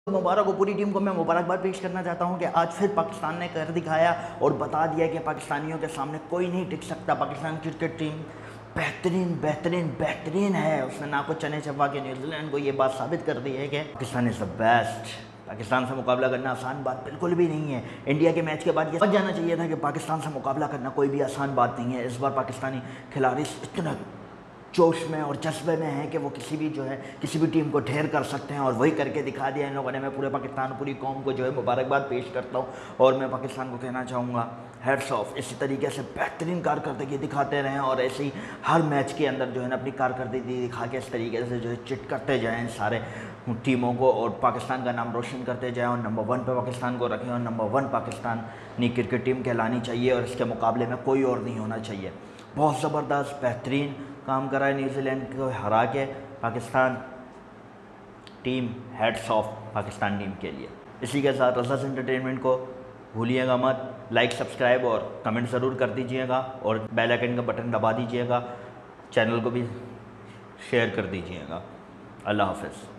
मुबारक हो पूरी टीम को। मैं मुबारकबाद पेश करना चाहता हूं कि आज फिर पाकिस्तान ने कर दिखाया और बता दिया कि पाकिस्तानियों के सामने कोई नहीं टिक सकता। पाकिस्तान क्रिकेट टीम बेहतरीन बेहतरीन बेहतरीन है। उसने ना कुछ चने चबा के न्यूजीलैंड को ये बात साबित कर दी है कि Pakistan is the best. Pakistan से मुकाबला करना आसान बात बिल्कुल भी नहीं है। इंडिया के मैच के बाद ये समझ जाना चाहिए था कि पाकिस्तान से मुकाबला करना कोई भी आसान बात नहीं है। इस बार पाकिस्तानी खिलाड़ी इतना जोश में और जज्बे में है कि वो किसी भी टीम को ढेर कर सकते हैं और वही करके दिखा दिया इन लोगों ने। मैं पूरे पाकिस्तान पूरी कौम को मुबारकबाद पेश करता हूँ और मैं पाकिस्तान को कहना चाहूँगा हेड्स ऑफ। इसी तरीके से बेहतरीन कारकर्दगी दिखाते रहें और ऐसे ही हर मैच के अंदर अपनी कारकर्दगी दिखा के इस तरीके से चिट करते जाएँ इन सारे टीमों को और पाकिस्तान का नाम रोशन करते जाएँ और नंबर 1 पे पाकिस्तान को रखें और नंबर 1 पाकिस्तानी क्रिकेट टीम कहलानी चाहिए और इसके मुकाबले में कोई और नहीं होना चाहिए। बहुत ज़बरदस्त बेहतरीन काम करा है न्यूजीलैंड को हरा के Pakistan team. Heads of Pakistan team के लिए। इसी के साथ रज़ाज़ एंटरटेनमेंट को भूलिएगा मत, लाइक सब्सक्राइब और कमेंट ज़रूर कर दीजिएगा और बेल आइकन का बटन दबा दीजिएगा। चैनल को भी शेयर कर दीजिएगा। अल्लाह हाफ़िज़।